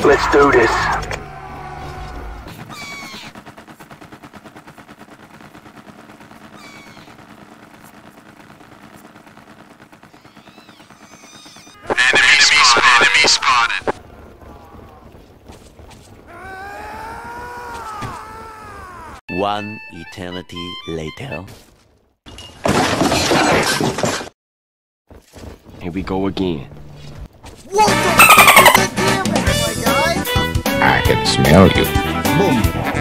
Let's do this. Enemy spotted. One eternity later. Here we go again. What the fuck is that damage, my guy? I can smell you. Boom.